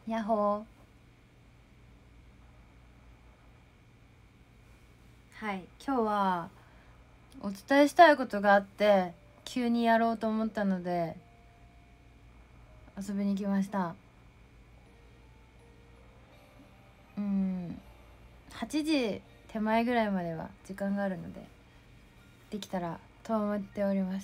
やっほー。はい、今日はお伝えしたいことがあって急にやろうと思ったので遊びに来ました。8時手前ぐらいまでは時間があるのでできたらと思っております。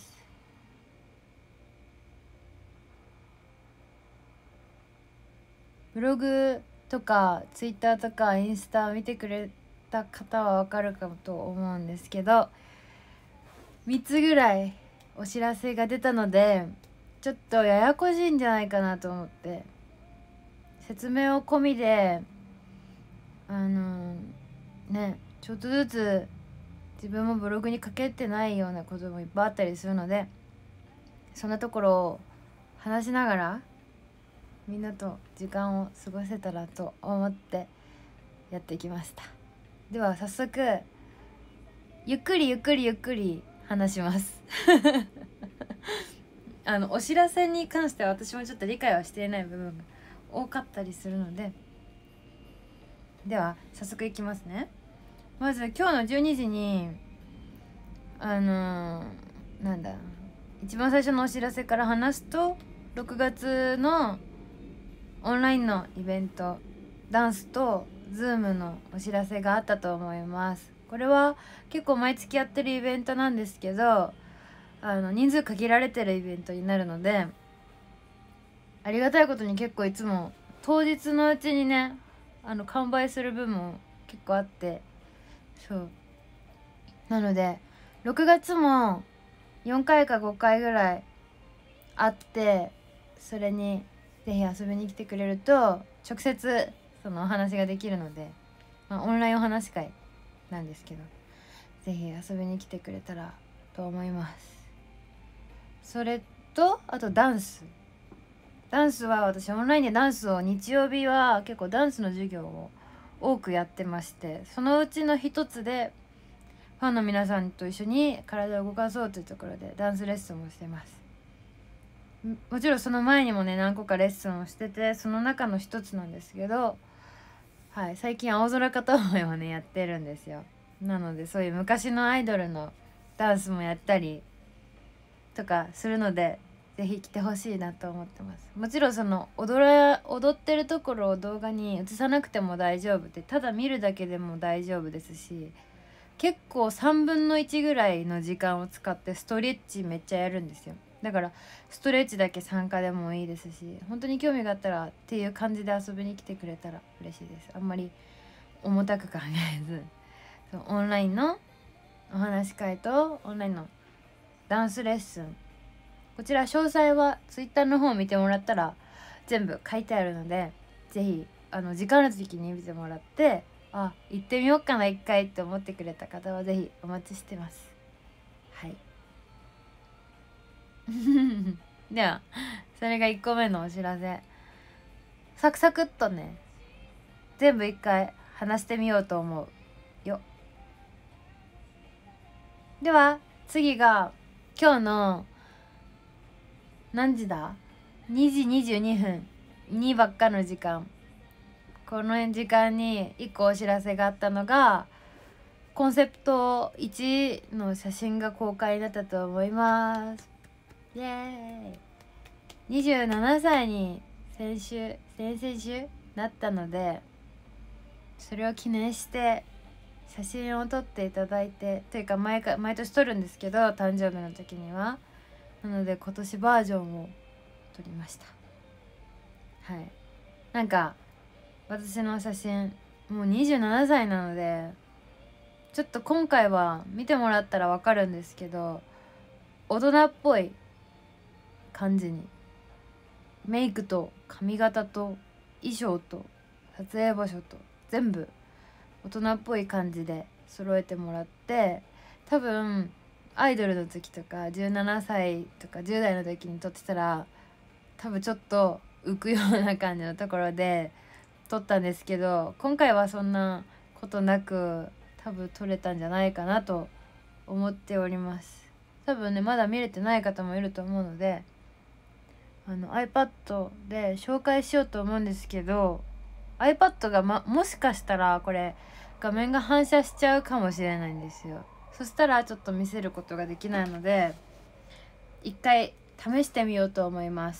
ブログとかツイッターとかインスタ見てくれた方はわかるかと思うんですけど、3つぐらいお知らせが出たのでちょっとややこしいんじゃないかなと思って説明を込みでちょっとずつ自分もブログに書けてないようなこともいっぱいあったりするので、そんなところを話しながらみんなと時間を過ごせたらと思ってやってきました。では早速ゆっくり話しますお知らせに関しては私もちょっと理解はしていない部分が多かったりするので、では早速いきますね。まず今日の12時に一番最初のお知らせから話すと、6月のオンラインのイベントダンスとズームのお知らせがあったと思います。これは結構毎月やってるイベントなんですけど、人数限られてるイベントになるので、ありがたいことに結構いつも当日のうちにね完売する分も結構あって、そうなので6月も4回か5回ぐらいあって、それにぜひ遊びに来てくれると直接そのお話ができるので、オンラインお話会なんですけど、ぜひ遊びに来てくれたらと思います。それとあとダンスは私オンラインでダンスを日曜日は結構ダンスの授業を多くやってまして、そのうちの一つでファンの皆さんと一緒に体を動かそうというところでダンスレッスンをしてます。もちろんその前にもね何個かレッスンをしてて、その中の一つなんですけど、はい、最近青空片思いをねやってるんですよ。なのでそういう昔のアイドルのダンスもやったりとかするので、ぜひ来てほしいなと思ってます。もちろんその踊ってるところを動画に映さなくても大丈夫で、ただ見るだけでも大丈夫ですし、結構3分の1ぐらいの時間を使ってストレッチめっちゃやるんですよ。だからストレッチだけ参加でもいいですし、本当に興味があったらっていう感じで遊びに来てくれたら嬉しいです。あんまり重たく考えず、そうオンラインのお話し会とオンラインのダンスレッスン、こちら詳細は Twitter の方を見てもらったら全部書いてあるので、ぜひ時間ある時に見てもらって、あ、行ってみようかな一回って思ってくれた方はぜひお待ちしてます。はいではそれが1個目のお知らせ。サクサクっとね全部一回話してみようと思うよ。では次が今日の何時だ、2時22分にばっかの時間。この時間に1個お知らせがあったのが、コンセプト1の写真が公開になったと思います。イエーイ。27歳に先々週なったので、それを記念して写真を撮っていただいて、というか毎年撮るんですけど誕生日の時には、なので今年バージョンを撮りました。はい、なんか私の写真もう27歳なので、ちょっと今回は見てもらったら分かるんですけど、大人っぽい感じにメイクと髪型と衣装と撮影場所と全部大人っぽい感じで揃えてもらって、多分アイドルの時とか17歳とか10代の時に撮ってたら多分ちょっと浮くような感じのところで撮ったんですけど、今回はそんなことなく多分撮れたんじゃないかなと思っております。多分ねまだ見れてない方もいると思うので、 iPad で紹介しようと思うんですけど、 iPad が、もしかしたらこれ画面が反射しちゃうかもしれないんですよ。そしたらちょっと見せることができないので、一回試してみようと思います。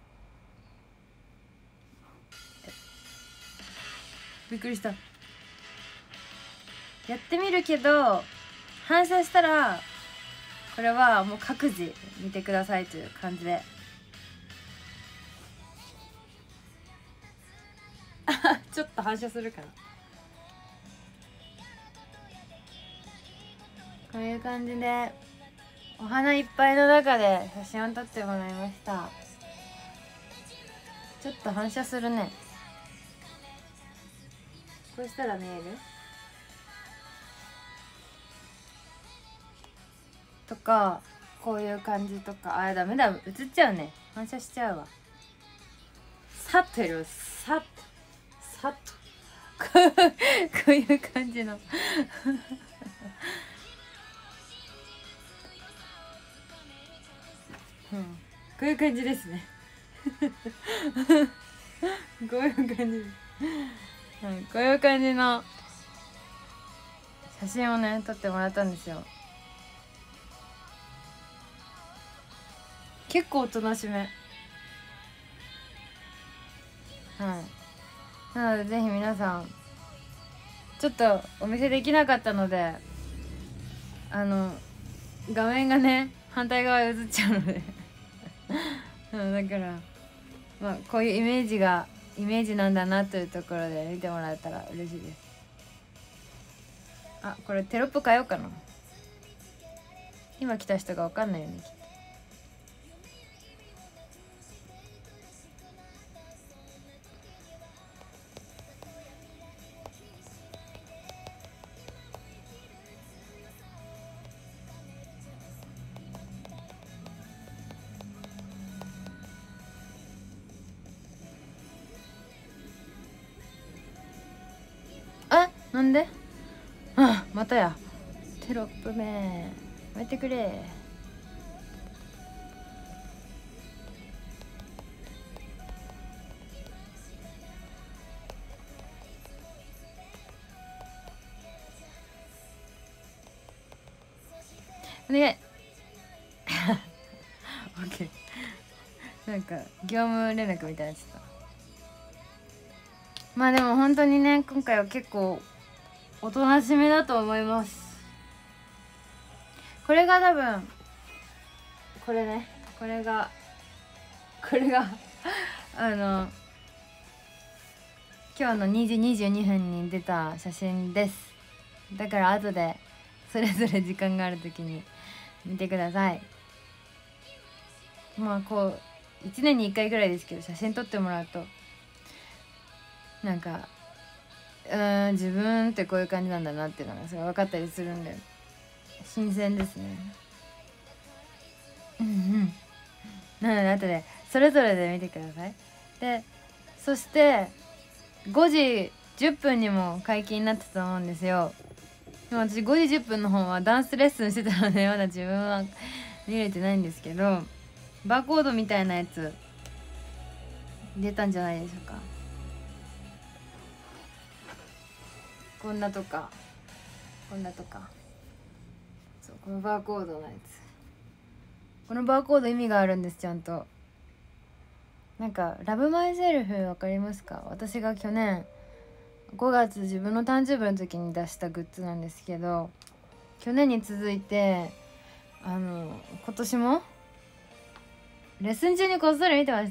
びっくりした。やってみるけど反射したらこれはもう各自見てくださいという感じでちょっと反射するかな。こういう感じでお花いっぱいの中で写真を撮ってもらいました。ちょっと反射するね。こうしたら見えるとか、こういう感じとか。ダメだ、映っちゃうね、反射しちゃうわ。さっとやる、さっとこういう感じのこういう感じですねこういう感じ、こういう感じの写真をね撮ってもらったんですよ。結構おとなしめ。なのでぜひ皆さん、ちょっとお見せできなかったので画面がね反対側に映っちゃうのでだからこういうイメージなんだなというところで見てもらえたら嬉しいです。これテロップ変えようかな。今来た人が分かんないよねきっと。なんでまたや。テロップめやめてくれ。お願いオッケー。なんか業務連絡みたいなやつだ。でも本当にね、今回は結構おとなしめだと思います。これが多分これが今日の2時22分に出た写真です。だから後でそれぞれ時間がある時に見てください。こう1年に1回ぐらいですけど写真撮ってもらうとなんか自分ってこういう感じなんだなっていうのがすごい分かったりするんで新鮮ですね。なので後でそれぞれで見てください。でそして5時10分にも解禁になってたと思うんですよ。でも私5時10分の方はダンスレッスンしてたのでまだ自分は見れてないんですけど、バーコードみたいなやつ出たんじゃないでしょうか。こんなとかそう、このバーコードのやつ、このバーコード意味があるんです。ちゃんとなんかラブマイセルフわかりますか？私が去年5月自分の誕生日の時に出したグッズなんですけど、去年に続いて今年もレッスン中にこっそり見てました。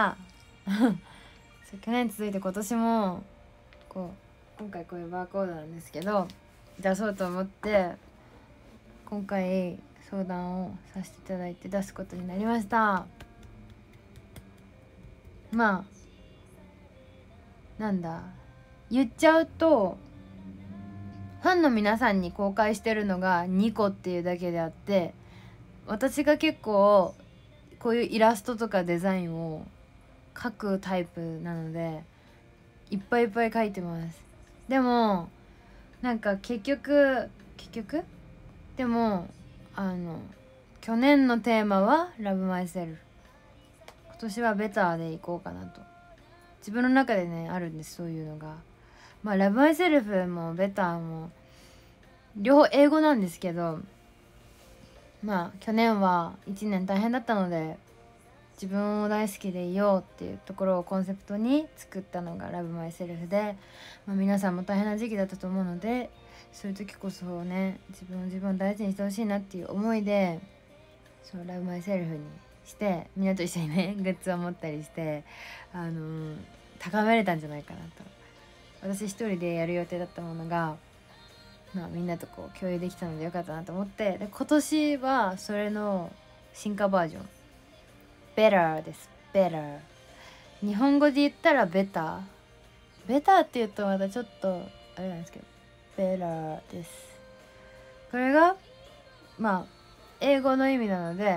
去年に続いて今年も今回こういうバーコードなんですけど出そうと思って今回相談をさせていただいて出すことになりました。なんだ言っちゃうとファンの皆さんに公開してるのが2個っていうだけであって、私が結構こういうイラストとかデザインを描くタイプなのでいっぱいいっぱい描いてます。でもなんか結局でも去年のテーマはラブマイセルフ年はベターでいこうかなと自分の中でねあるんです、そういうのが。まあラブマイセルフもベターも両方英語なんですけど、まあ去年は1年大変だったので、自分を大好きでいようっていうところをコンセプトに作ったのがラブマイセルフで、まあ、皆さんも大変な時期だったと思うので、そういう時こそね自分を大事にしてほしいなっていう思いで、そうラブマイセルフにしてみんなと一緒にねグッズを持ったりして高めれたんじゃないかなと。私一人でやる予定だったものが、まあ、みんなとこう共有できたのでよかったなと思って、で今年はそれの進化バージョンBetter です。Better。日本語で言ったら Better。Better って言うとまたちょっとあれなんですけど Better です。これがまあ英語の意味なので、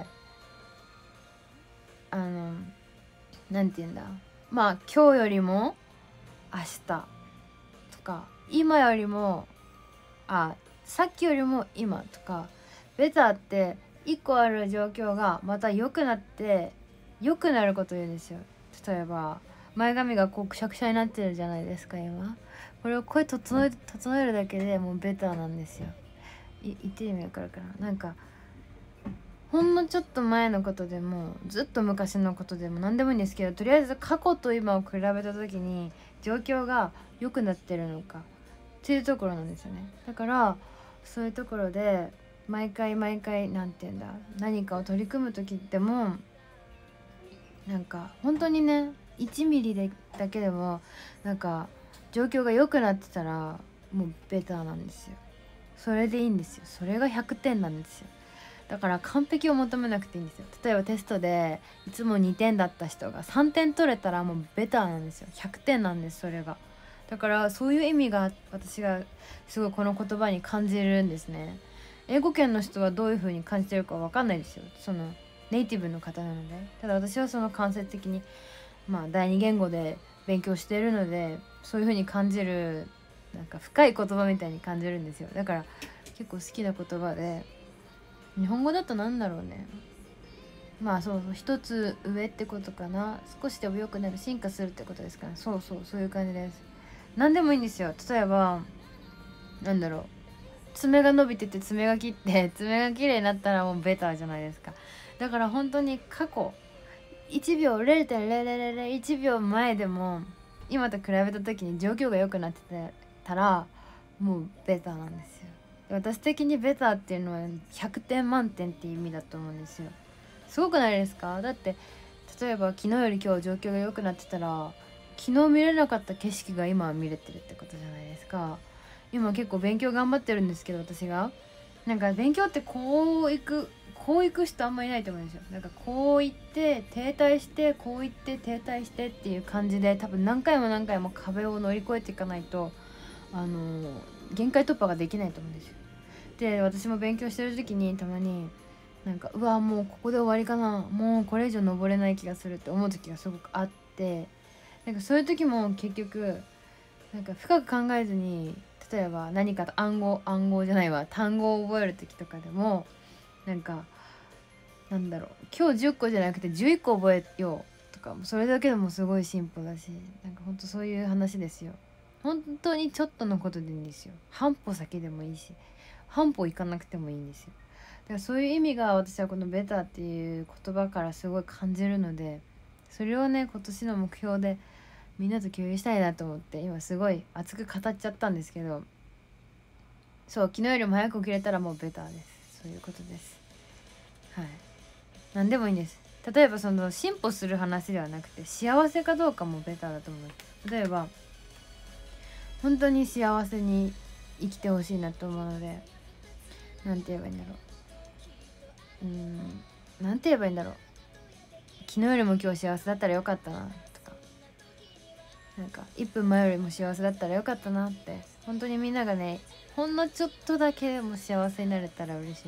なんて言うんだ、まあ今日よりも明日とか、今よりもさっきよりも今とか、Better って1個ある状況がまた良くなって良くなることを言うんですよ。例えば前髪がこうくしゃくしゃになってるじゃないですか今。これを声整えるだけでもうベターなんですよ。言って意味わかるかな。なんかほんのちょっと前のことでもずっと昔のことでも何でもいいんですけど、とりあえず過去と今を比べた時に状況が良くなってるのかっていうところなんですよね。だからそういうところで毎回なんて言うんだ、何かを取り組む時でもなんか本当にね1ミリでだけでもなんか状況が良くなってたらもうベターなんですよ。それでいいんですよ。それが100点なんですよ。だから完璧を求めなくていいんですよ。例えばテストでいつも2点だった人が3点取れたらもうベターなんですよ。100点なんですそれが。だからそういう意味が私がすごいこの言葉に感じるんですね。英語圏の人はどういう風に感じてるか分かんないですよ、そのネイティブの方なので。ただ私はその間接的にまあ第二言語で勉強しているので、そういう風に感じる、なんか深い言葉みたいに感じるんですよ。だから結構好きな言葉で、日本語だとなんだろうね、まあそう一つ上ってことかな。少しでも良くなる、進化するってことですから、そういう感じです。何でもいいんですよ。例えばなんだろう、爪が伸びてて爪が切って爪が綺麗になったらもうベターじゃないですか。だから本当に過去1秒0.0001秒前でも今と比べた時に状況が良くなってたらもうベターなんですよ。私的にベターっていうのは100点満点っていう意味だと思うんですよ。すごくないですか？だって例えば昨日より今日状況が良くなってたら、昨日見れなかった景色が今は見れてるってことじゃないですか。今結構勉強頑張ってるんですけど、私がなんか勉強ってこう行く人あんまいないと思うんですよ。なんかこう行って停滞してこう行って停滞してっていう感じで、多分何回も壁を乗り越えていかないと限界突破ができないと思うんですよ。で私も勉強してる時にたまになんかうわもうここで終わりかな、もうこれ以上登れない気がするって思う時がすごくあって、なんかそういう時も結局なんか深く考えずに、例えば何かと暗号じゃないわ、単語を覚える時とかでもなんかなんだろう、今日10個じゃなくて11個覚えようとか、それだけでもすごい進歩だし、なんかほんとそういう話ですよ。本当にちょっとのことでいいんですよ。半歩先でもいいし半歩行かなくてもいいんですよ。だからそういう意味が私はこのベターっていう言葉からすごい感じるので、それをね今年の目標でみんなと共有したいなと思って今すごい熱く語っちゃったんですけど、そう昨日よりも早く起きれたらもうベターです。そういうことです。はい、何でもいいんです。例えばその進歩する話ではなくて幸せかどうかもベターだと思う。例えば本当に幸せに生きてほしいなと思うので、なんて言えばいいんだろう、なんて言えばいいんだろう、昨日よりも今日幸せだったらよかったなとか、なんか1分前よりも幸せだったらよかったなって、本当にみんながねほんのちょっとだけでも幸せになれたら嬉しいです。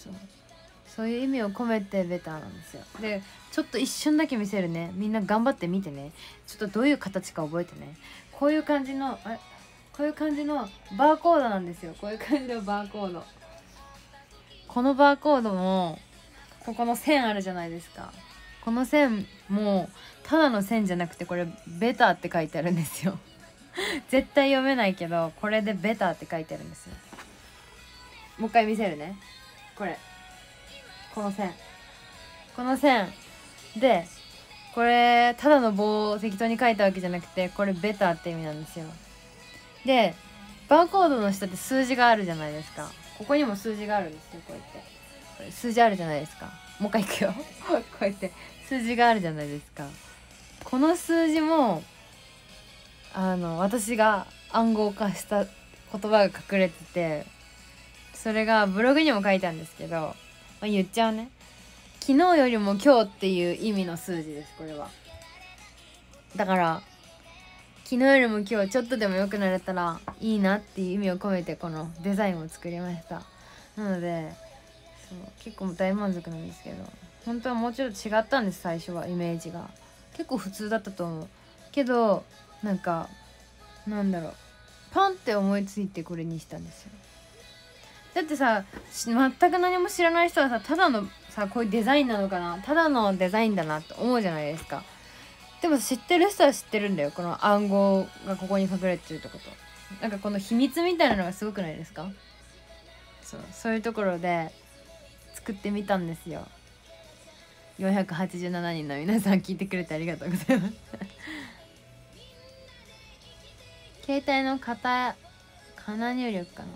そういう意味を込めてベターなんですよ。でちょっと一瞬だけ見せるね、みんな頑張ってみてね。ちょっとどういう形か覚えてね。こういう感じのバーコードなんですよ。こういう感じのバーコード。このバーコードもここの線あるじゃないですか。 この線もただの線じゃなくて、これベターって書いてあるんですよ絶対読めないけど、これでベターって書いてあるんですよ。もう一回見せるね。これこの線で、これただの棒を適当に書いたわけじゃなくて、これベターって意味なんですよ。でバーコードの下って数字があるじゃないですか。ここにも数字があるんですよ。こうやってこれ数字あるじゃないですか。もう一回いくよこうやって数字があるじゃないですか。この数字も私が暗号化した言葉が隠れてて、それがブログにも書いたんですけど、言っちゃうね。昨日よりも今日っていう意味の数字です。これはだから昨日よりも今日ちょっとでも良くなれたらいいなっていう意味を込めてこのデザインを作りました。なので結構大満足なんですけど、本当はもうちょっと違ったんです。最初はイメージが結構普通だったと思うけど、なんだろう、パンって思いついてこれにしたんですよ。だってさ、全く何も知らない人はさ、ただのさ、こういうデザインなのかな、ただのデザインだなって思うじゃないですか。でも知ってる人は知ってるんだよ、この暗号がここに隠れてるってこと。なんかこの秘密みたいなのがすごくないですか。そういうところで作ってみたんですよ。487人の皆さん聞いてくれてありがとうございます携帯のかな入力かな、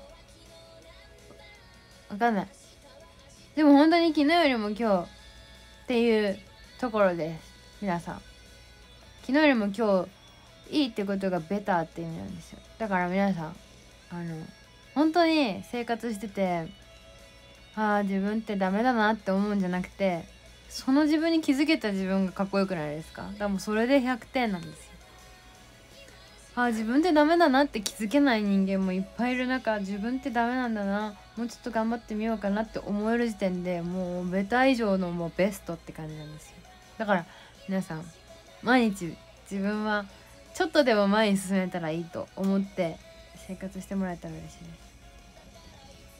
わかんない。でも本当に昨日よりも今日っていうところです。皆さん、昨日よりも今日いいってことがベターって意味なんですよ。だから皆さん本当に生活してて自分ってダメだなって思うんじゃなくて、その自分に気づけた自分がかっこよくないですか。だからもうそれで100点なんですよ。自分ってダメだなって気づけない人間もいっぱいいる中、自分ってダメなんだな、もうちょっと頑張ってみようかなって思える時点でもうベタ以上のもうベストって感じなんですよ。だから皆さん、毎日自分はちょっとでも前に進めたらいいと思って生活してもらえたら嬉しいです。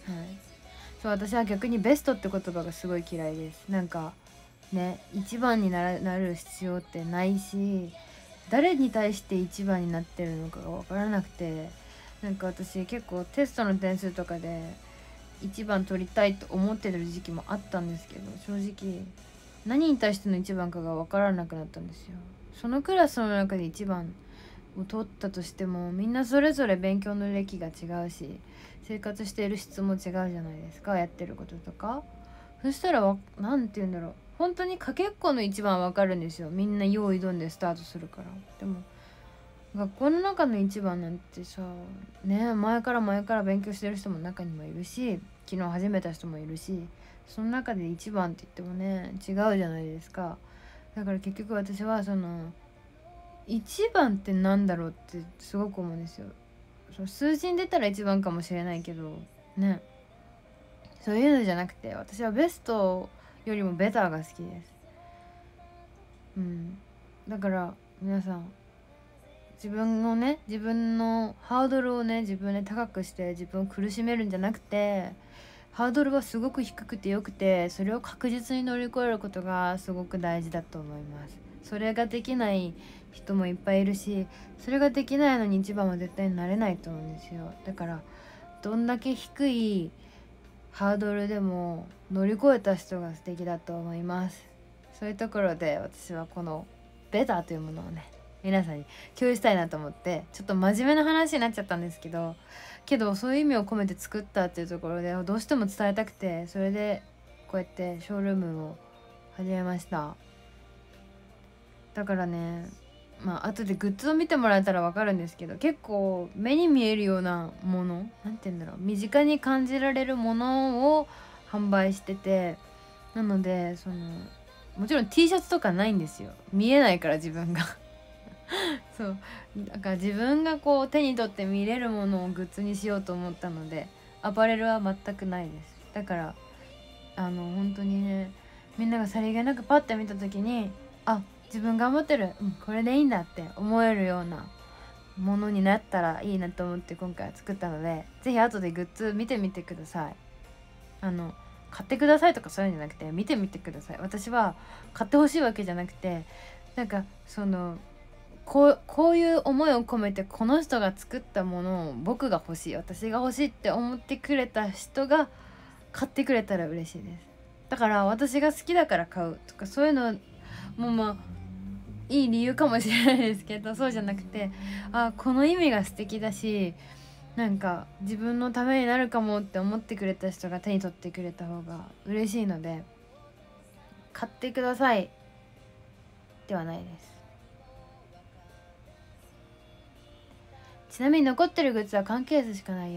はい。私は逆にベストって言葉がすごい嫌いです。なんかね、一番になる必要ってないし、誰に対して一番になってるのかが分からなくて、なんか私結構テストの点数とかで一番取りたいと思ってる時期もあったんですけど、正直何に対しての一番かが分からなくなったんですよ。そのクラスの中で一番を取ったとしても、みんなそれぞれ勉強の歴が違うし、生活している質も違うじゃないですか、やってることとか。そしたらなんて言うんだろう、本当にかけっこの一番わかるんですよ。みんな用意どんでスタートするから。でも学校の中の一番なんてさね、前から勉強してる人も中にもいるし、昨日始めた人もいるし、その中で一番って言ってもね違うじゃないですか。だから結局私は一番ってなんだろうってすごく思うんですよ。数字に出たら一番かもしれないけどね、そういうのじゃなくて、私はベストよりもベターが好きです。だから皆さん、自分のハードルをね、自分で高くして自分を苦しめるんじゃなくて、ハードルはすごく低くてよくて、それを確実に乗り越えることがすごく大事だと思います。それができない人もいっぱいいるし、それができないのに一番は絶対になれないと思うんですよ。だからどんだけ低いハードルでも乗り越えた人が素敵だと思います。そういうところで私はこのベターというものをね、皆さんに共有したいなと思って、ちょっと真面目な話になっちゃったんですけどそういう意味を込めて作ったっていうところでどうしても伝えたくて、それでこうやってショールームを始めました。だからね、後でグッズを見てもらえたら分かるんですけど、結構目に見えるようなもの、なんて言うんだろう、身近に感じられるものを販売してて、なのでもちろん T シャツとかないんですよ。見えないから自分がそうだから自分がこう手に取って見れるものをグッズにしようと思ったので、アパレルは全くないです。だから本当にね、みんながさりげなくパッて見た時に自分頑張ってる、これでいいんだって思えるようなものになったらいいなと思って今回は作ったので、ぜひ後でグッズ見てみてください。 買ってくださいとかそういうんじゃなくて、見てみてください。私は買ってほしいわけじゃなくて、なんかそのこういう思いを込めてこの人が作ったものを僕が欲しい、私が欲しいって思ってくれた人が買ってくれたら嬉しいです。だから私が好きだから買うとかそういうのもまあいい理由かもしれないですけど、そうじゃなくて、この意味が素敵だし、なんか自分のためになるかもって思ってくれた人が手に取ってくれた方が嬉しいので、買ってくださいではないです。ちなみに残ってるグッズは缶ケースしかないよ。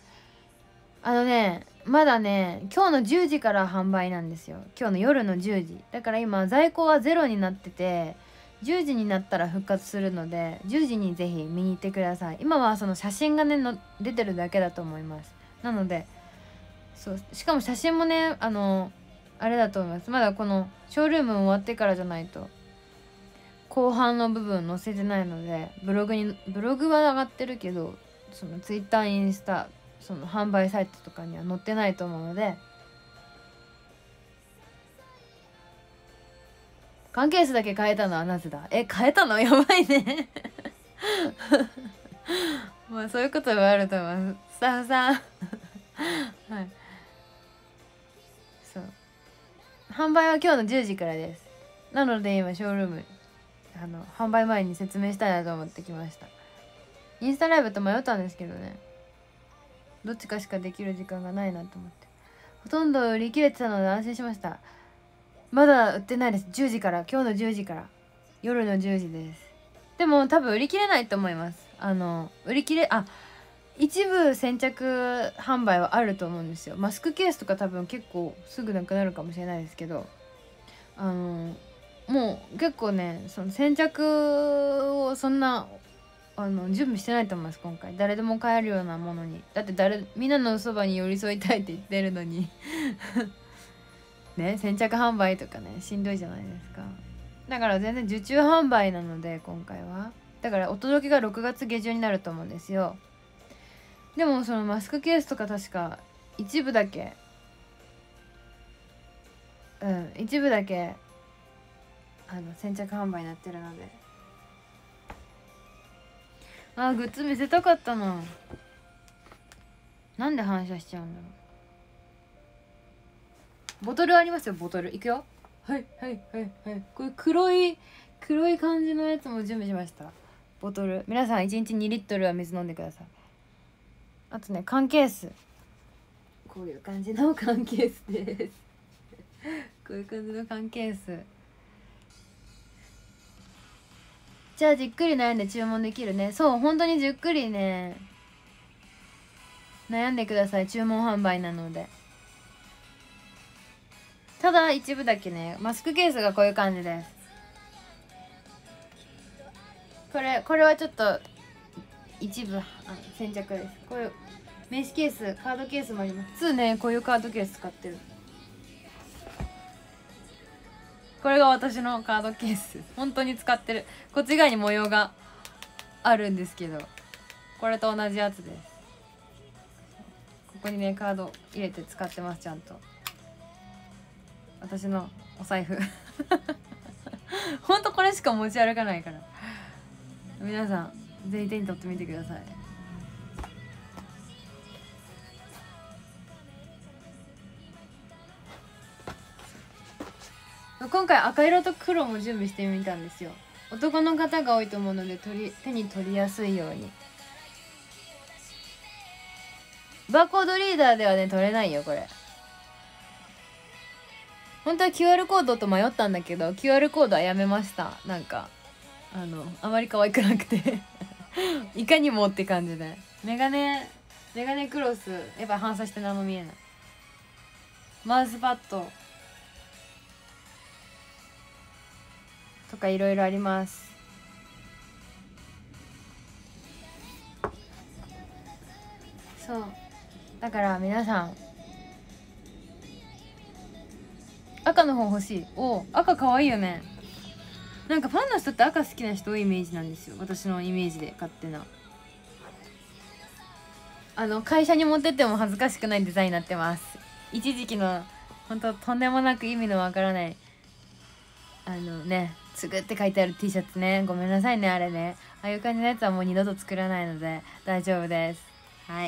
まだね、今日の10時から販売なんですよ。今日の夜の10時だから今在庫はゼロになってて、10時になったら復活するので、10時にぜひ見に行ってください。今はその写真がね出てるだけだと思います。なのでしかも写真もねあれだと思います。まだこのショールーム終わってからじゃないと後半の部分載せてないので、ブログは上がってるけど、そのツイッターインスタその販売サイトとかには載ってないと思うので、缶ケースだけ変えたのはなぜだ。変えたのやばいねまあそういうことはあると思います、スタッフさんはい、そう販売は今日の10時からです。なので今ショールーム販売前に説明したいなと思ってきました。インスタライブと迷ったんですけどね、どっちかしかできる時間がないなと思って、ほとんど売り切れてたので安心しました。まだ売ってないです。10時から、今日の10時から夜の10時です。でも多分売り切れないと思います。売り切れ一部先着販売はあると思うんですよ。マスクケースとか多分結構すぐなくなるかもしれないですけど、もう結構ね、その先着をそんな準備してないと思います。今回誰でも買えるようなものに、だってみんなのそばに寄り添いたいって言ってるのにね、先着販売とかねしんどいじゃないですか。だから全然受注販売なので今回は、だからお届けが6月下旬になると思うんですよ。でもそのマスクケースとか確か一部だけ先着販売になってるので、グッズ見せたかったな。なんで反射しちゃうんだろう。ボトルありますよ、ボトル。いくよ。はいはいはいはい。これ黒い感じのやつも準備しました。ボトル。皆さん1日2リットルは水飲んでください。あとね、缶ケース。こういう感じの缶ケースですこういう感じの缶ケース。じゃあじっくり悩んで注文できるね。そう、本当にじっくりね悩んでください。注文販売なので。ただ一部だけね、マスクケースがこういう感じです。これはちょっと一部先着です。こういう名刺ケース、カードケースもあります。普通ね、こういうカードケース使ってる。これが私のカードケース。本当に使ってる。こっち側に模様があるんですけど、これと同じやつです。ここにねカード入れて使ってます。ちゃんと私のお財布ほんとこれしか持ち歩かないから、皆さんぜひ手に取ってみてください。今回赤色と黒も準備してみたんですよ。男の方が多いと思うので手に取りやすいように。バーコードリーダーではね取れないよこれ。本当は QR コードと迷ったんだけど QR コードはやめました。なんかあまり可愛くなくていかにもって感じで。メガネクロスやっぱ反射して何も見えない。マウスパッドとかいろいろあります。そうだから皆さん赤の方欲しい。赤可愛いよね。なんかファンの人って赤好きな人多いイメージなんですよ。私のイメージで勝手な。会社に持ってっても恥ずかしくないデザインになってます。一時期のほんととんでもなく意味のわからないつぐって書いてある T シャツね、ごめんなさいね、あれね、ああいう感じのやつはもう二度と作らないので大丈夫です。はい、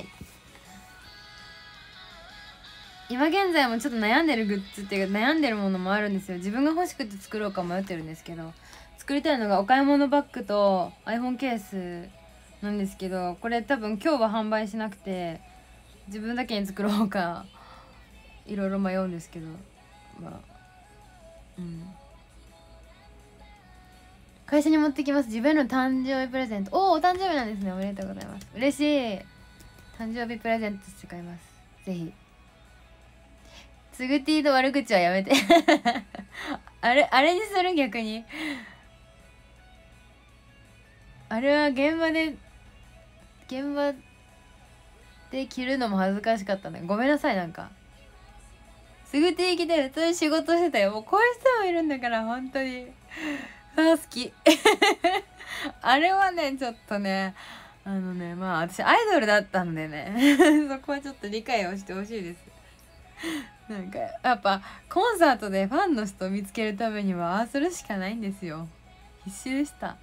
今現在もちょっと悩んでるグッズっていうか悩んでるものもあるんですよ。自分が欲しくて作ろうか迷ってるんですけど、作りたいのがお買い物バッグと iPhone ケースなんですけど、これ多分今日は販売しなくて自分だけに作ろうかいろいろ迷うんですけど、まあ会社に持ってきます。自分の誕生日プレゼント。お誕生日なんですね。おめでとうございます。嬉しい。誕生日プレゼントして買います。ぜひ。つぐティの悪口はやめてあれにする、逆に。あれは現場で着るのも恥ずかしかったね。ごめんなさい。なんかすぐティ着て普通に仕事してたよ。もうこういう人もいるんだから、本当に好きあれはねちょっとねまあ私アイドルだったんでねそこはちょっと理解をしてほしいです。なんかやっぱコンサートでファンの人を見つけるためにはああするしかないんですよ。必死でした。はい、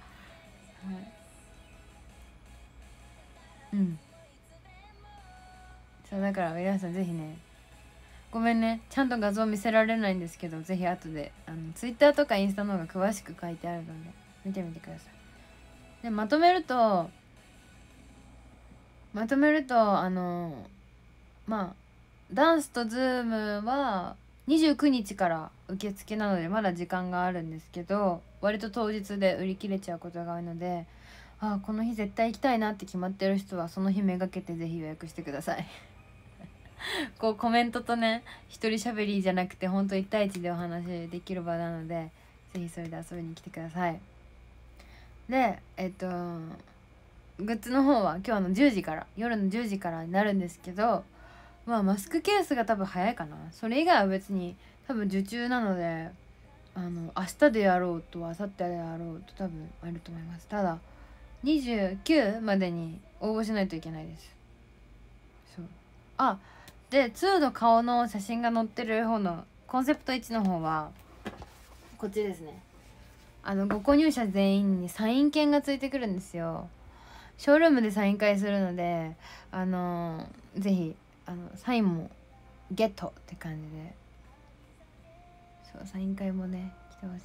そうだから皆さんぜひね、ごめんねちゃんと画像見せられないんですけど、ぜひ後でTwitter とかインスタの方が詳しく書いてあるので見てみてください。でまとめるとまあダンスとズームは29日から受付なのでまだ時間があるんですけど、割と当日で売り切れちゃうことが多いので、この日絶対行きたいなって決まってる人はその日めがけてぜひ予約してくださいこうコメントとね一人喋りじゃなくてほんと1対1でお話できる場なので、ぜひそれで遊びに来てください。でグッズの方は今日の10時から夜の10時からになるんですけど、マスクケースが多分早いかな。それ以外は別に多分受注なので明日でやろうと明後日でやろうと多分あると思います。ただ29までに応募しないといけないです。そうで2の顔の写真が載ってる方のコンセプト1の方はこっちですね。ご購入者全員にサイン券がついてくるんですよ。ショールームでサイン会するのでぜひサインもゲットって感じで、そうサイン会もね来てほしいです。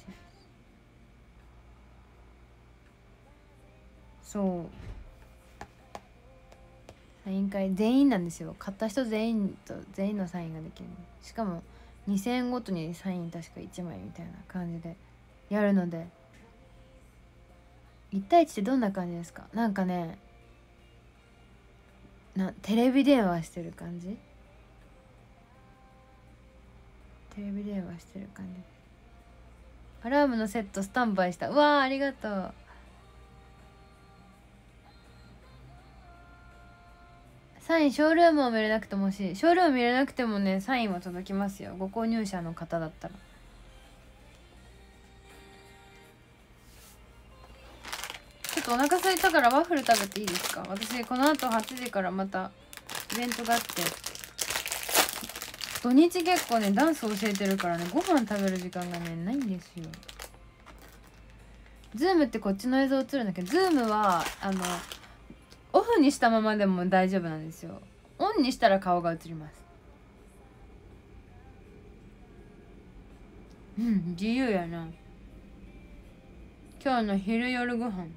そうサイン会全員なんですよ。買った人全員のサインができる。しかも2000円ごとにサイン確か1枚みたいな感じでやるので、1対1ってどんな感じですか？なんかねテレビ電話してる感じ。アラームのセットスタンバイした。うわーありがとう。サインショールームを見れなくてもショールーム見れなくてもねサインは届きますよ、ご購入者の方だったら。ちょっとお腹空いたからワッフル食べていいですか？私この後8時からまたイベントがあって、土日結構ねダンス教えてるからね、ご飯食べる時間がねないんですよ。ズームってこっちの映像映るんだけど、ズームはオフにしたままでも大丈夫なんですよ。オンにしたら顔が映ります。自由やな。今日の昼夜ご飯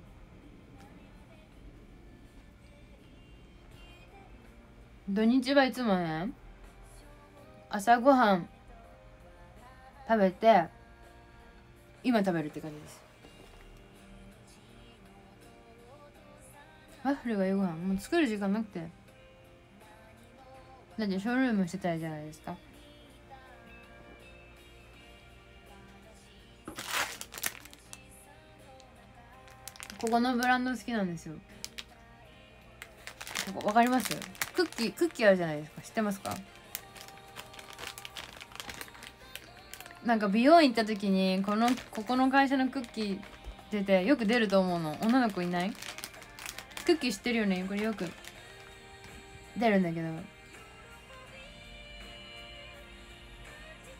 土日はいつもね朝ごはん食べて今食べるって感じです。ワッフルが夕ご飯もう作る時間なくて、だってショールームしてたじゃないですか。ここのブランド好きなんですよ。ここわかります？クッキーあるじゃないですか。知ってますか？なんか美容院行った時にここの会社のクッキー出てよく出ると思うの。女の子いない？クッキー知ってるよね。これよく出るんだけど、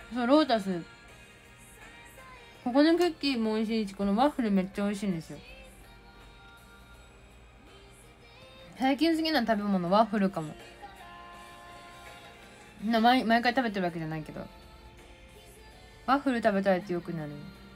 そう、ロータスここのクッキーも美味しいし、このワッフルめっちゃ美味しいんですよ。最近好きな食べ物ワッフルかも。毎回食べてるわけじゃないけど、ワッフル食べたいってよくなる。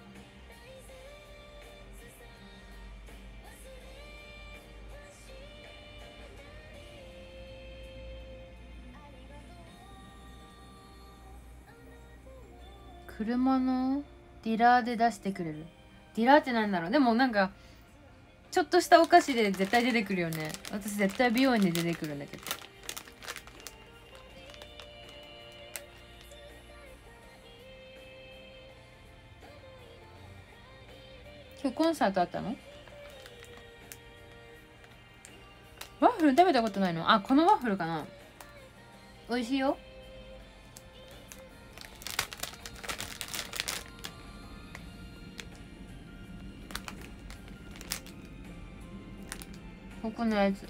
車のディラーで出してくれる。ディラーってなんだろう。でもなんかちょっとしたお菓子で絶対出てくるよね。私絶対美容院で出てくるんだけど。今日コンサートあったの？ワッフル食べたことないの？あ、このワッフルかな。美味しいよ。ここのやつ。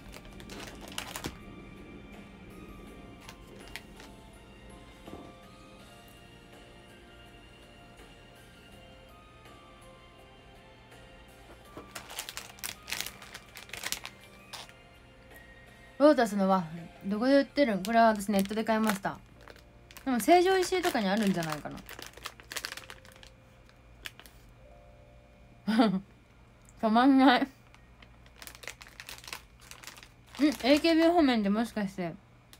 ロータスのワッフルどこで売ってるん？これは私ネットで買いました。でも成城石井とかにあるんじゃないかな。止まんない。AKB 方面でもしかして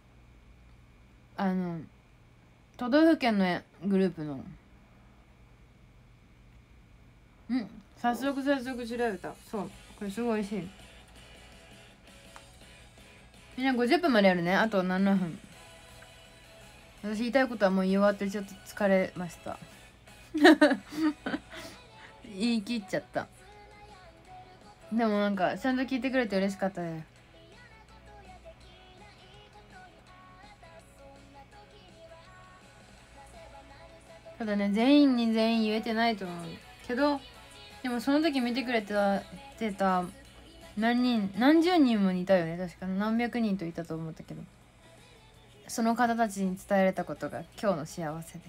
都道府県のグループの早速調べた。そう、これすごい美味しい。みんな50分までやるね。あと7分。私言いたいことはもう言い終わってちょっと疲れました言い切っちゃった。でもなんかちゃんと聞いてくれて嬉しかったです。ただね、全員に全員言えてないと思うけど、でもその時見てくれてた何十人もいたよね。確か何百人といたと思ったけど、その方たちに伝えられたことが今日の幸せです。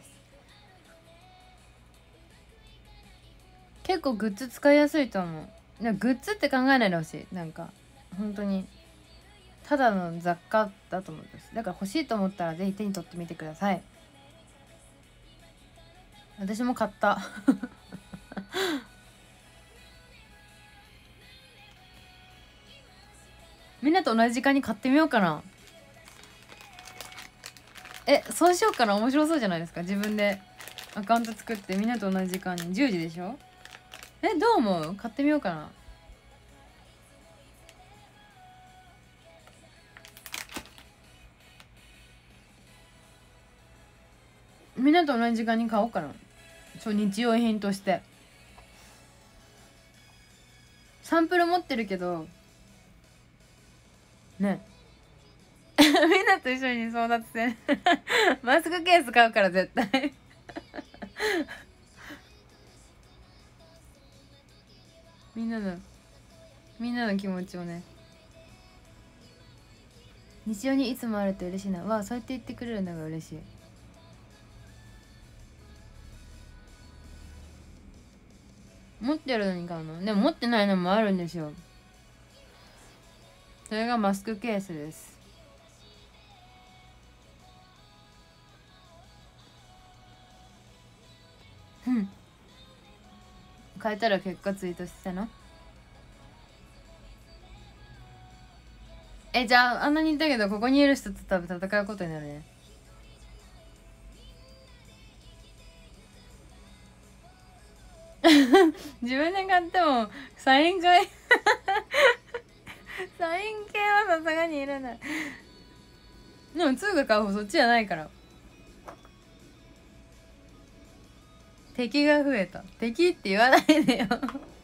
結構グッズ使いやすいと思う。グッズって考えないでほしい。なんか本当にただの雑貨だと思うんです。だから欲しいと思ったらぜひ手に取ってみてください。私も買ったみんなと同じ時間に買ってみようかな。そうしようかな。面白そうじゃないですか。自分でアカウント作ってみんなと同じ時間に10時でしょ。どう思う？買ってみようかな。みんなと同じ時間に買おうかな。日用品としてサンプル持ってるけどねみんなと一緒に争奪戦マスクケース買うから絶対みんなの気持ちをね。日常にいつもあると嬉しいな。わあ、そうやって言ってくれるのが嬉しい。持ってるのに買うの？でも持ってないのもあるんですよ。それがマスクケースです。変えたら結果ツイートしてたの？じゃああんなに言ったけどここにいる人と多分戦うことになるね。自分で買ってもサイン会サイン系はさすがにいらない。でもツーが買う方そっちじゃないから。敵が増えた。敵って言わないでよ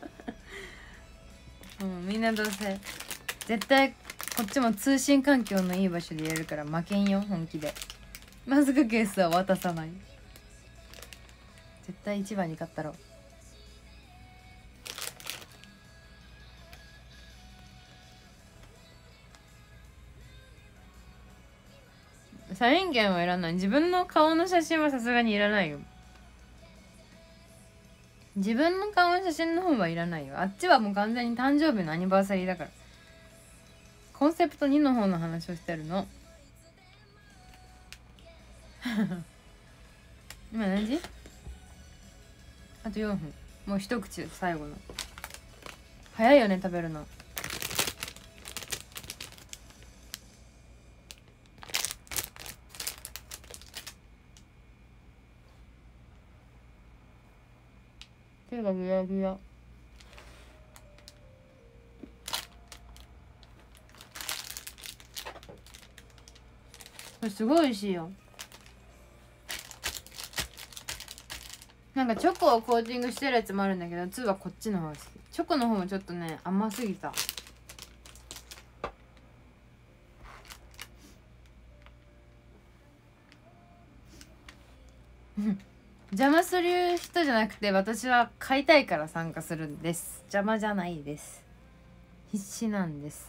みんなどうせ絶対こっちも通信環境のいい場所でやるから負けんよ。本気でマスクケースは渡さない。絶対一番に勝ったろ。 サイン券はいらない。自分の顔の写真はさすがにいらないよ。自分の顔の写真の方はいらないよ。あっちはもう完全に誕生日のアニバーサリーだから。コンセプト2の方の話をしてるの。今何時？あと4分。もう一口最後の。早いよね食べるの。手がギラギラ。これすごい美味しいよ。なんかチョコをコーティングしてるやつもあるんだけど、2はこっちの方が好き。チョコの方もちょっとね甘すぎた。邪魔する人じゃなくて、私は買いたいから参加するんです。邪魔じゃないです。必死なんです。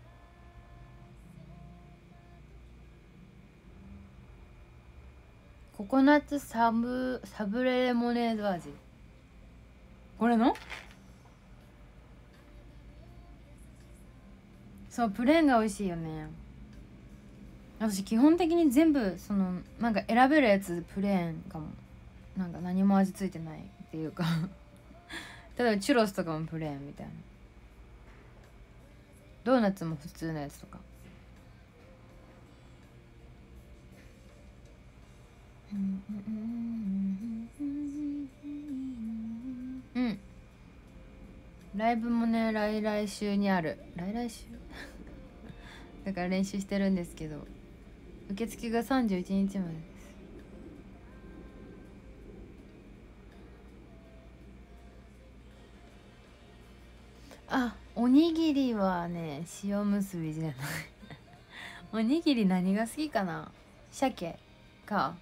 ココナッツサブレレモネード味。これのそうプレーンが美味しいよね。私基本的に全部そのなんか選べるやつプレーンかも。なんか何も味ついてないっていうか例えばチュロスとかもプレーンみたいな。ドーナツも普通のやつとか。うん。ライブもね来週にある。来週だから練習してるんですけど、受付が31日までです。あ、おにぎりはね塩むすびじゃないおにぎり何が好きかな。鮭か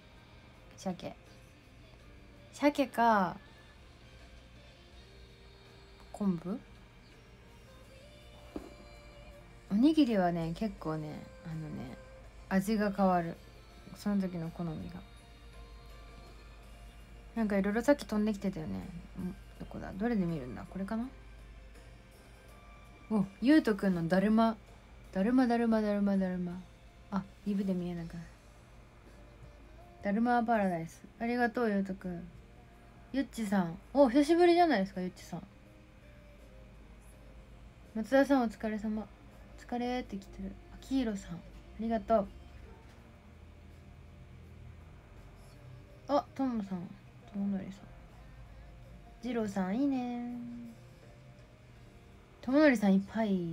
昆布。おにぎりはね結構ね味が変わる。その時の好みが。なんかいろいろさっき飛んできてたよね。どこだ、どれで見るんだ、これかな。お、ゆうとくんのだるま。あ、リブで見えなくなる。だるまパラダイス。ありがとうゆうとくん。ゆっちさん、お久しぶりじゃないですかゆっちさん。松田さんお疲れ様。お疲れって来てる。あきいろさんありがとう。あ、ともさん、とものりさん、じろうさんいいね。とものりさんいっぱい。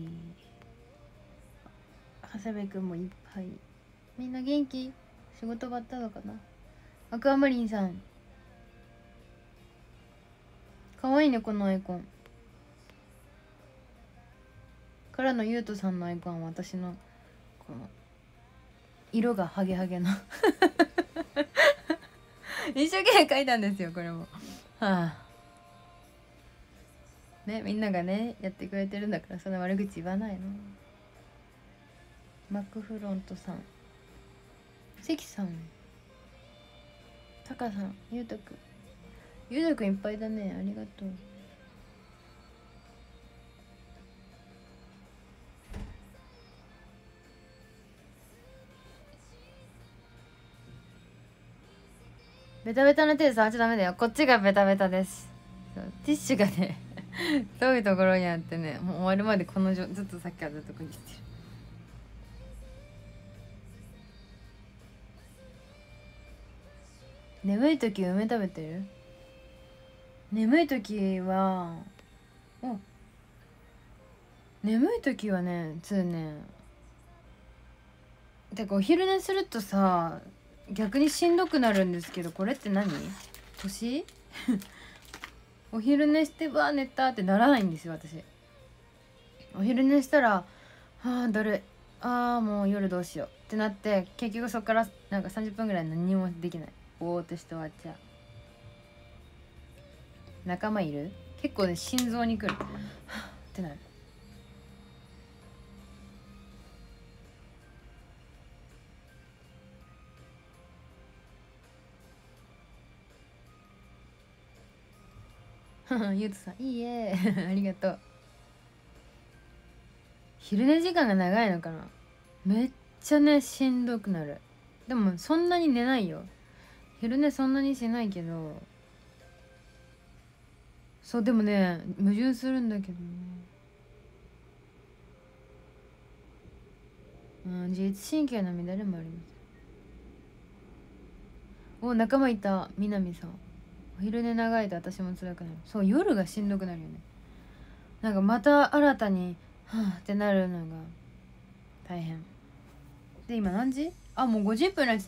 長谷部くんもいっぱい。みんな元気？仕事終わったのかな。アクアマリンさんかわいいねこのアイコン。からのゆうとさんのアイコンは私のこの色がハゲハゲの一生懸命描いたんですよこれも。はあね、みんながねやってくれてるんだからそんな悪口言わないの。マックフロントさん、関さん、タカさん、ゆうとくんいっぱいだね。ありがとう。ベタベタな手で触っちゃダメだよ。こっちがベタベタです。ティッシュがね遠いところにあってね、もう終わるまでこのずっとさっきからずっとここに来てる。眠い時梅食べてる？眠い時は眠い時はねつうね、てかお昼寝するとさ逆にしんどくなるんですけど、これって何？年お昼寝してわ寝たってならないんですよ私。お昼寝したらだるい、もう夜どうしようってなって、結局そっからなんか30分ぐらい何もできない。ぼーっとして終わっちゃう。仲間いる？結構ね心臓にくるってなる。 ゆうとさんいいえありがとう。昼寝時間が長いのかな。めっちゃねしんどくなる。でもそんなに寝ないよ。昼寝そんなにしないけど、そうでもね矛盾するんだけどね。自律神経の乱れもあります。お、仲間いた。みなみさん、お昼寝長いと私も辛くなる。そう、夜がしんどくなるよね。なんかまた新たにはぁってなるのが大変で。今何時？あ、もう50分になっちゃった。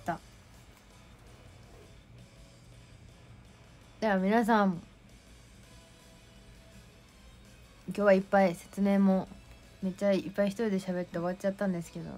では皆さん、今日はいっぱい説明もめっちゃいっぱい一人で喋って終わっちゃったんですけど、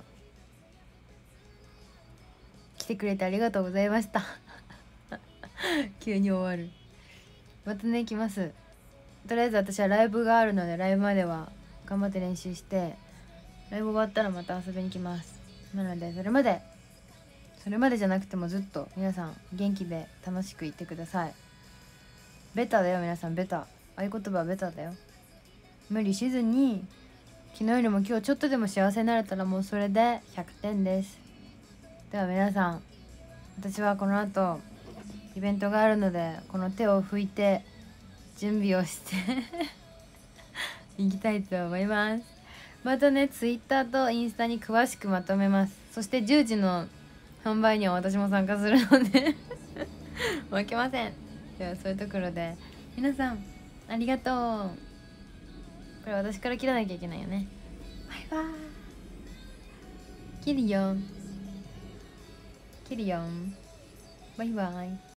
来てくれてありがとうございました急に終わる。またね来ます。とりあえず私はライブがあるので、ライブまでは頑張って練習して、ライブ終わったらまた遊びに来ます。なのでそれまでじゃなくてもずっと皆さん元気で楽しくいってください。ベタだよ皆さん、ベタ。合言葉はベタだよ。無理しずに、昨日よりも今日ちょっとでも幸せになれたらもうそれで100点です。では皆さん、私はこの後イベントがあるので、この手を拭いて準備をして行きたいと思います。またね、ツイッターとインスタに詳しくまとめます。そして10時の販売には私も参加するので負けません。ではそういうところで皆さんありがとう。これ私から切らなきゃいけないよね。バイバイ。切るよ。バイバイ。